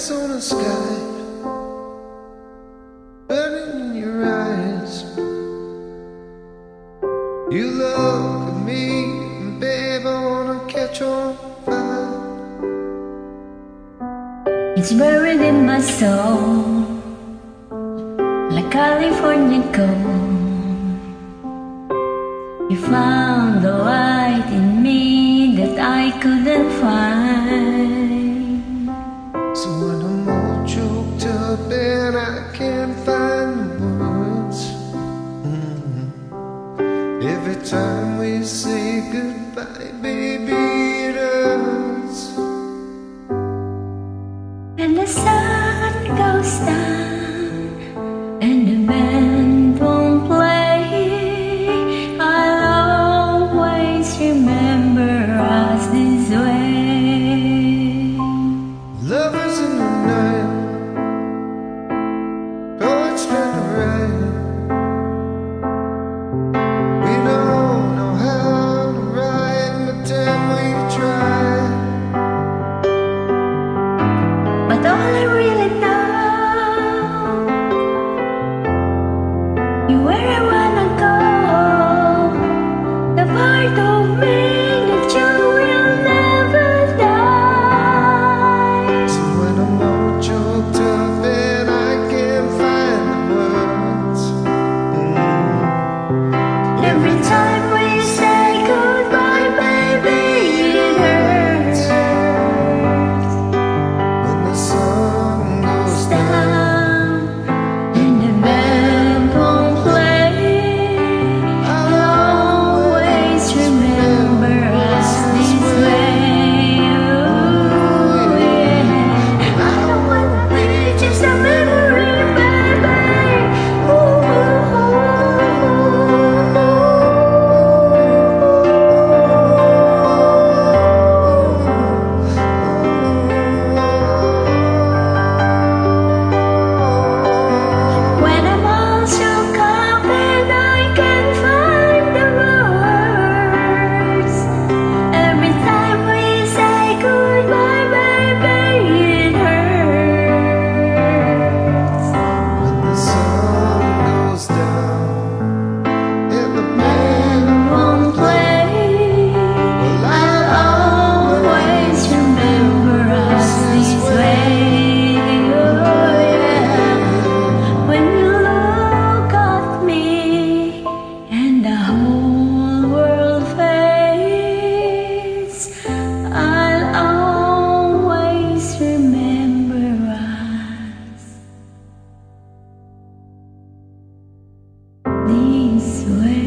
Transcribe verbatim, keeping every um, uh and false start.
Arizona sky burning in your eyes. You look at me and babe, I wanna catch on fire. It's buried in my soul like California gold. You found the light in me that I couldn't find. So when I'm all choked up and I can't find the words, mm, every time we say goodbye, baby, it hurts. And the sun goes down and the band won't play, I'll always remember us this way. Lovers in the night, poets trying to write. We don't know how to write, but then we try. But all I really know, you where I wanna go, the part of me that you will never die. So when I'm all choked up and I can't find the words, mm, Every time we say goodbye, baby, it hurts. when the sun goes down, And the band won't play, I'll always remember us this way. Ooh, yeah. And I don't wanna be just a memory, baby. Ooh, when I'm all shook up and I can't find the words, every time we say goodbye, baby, it hurts. when the sun goes down and the band Won't play, I'll always remember us this way. Oh, yeah. When you look at me and the whole world fades, I'll always remember us this way.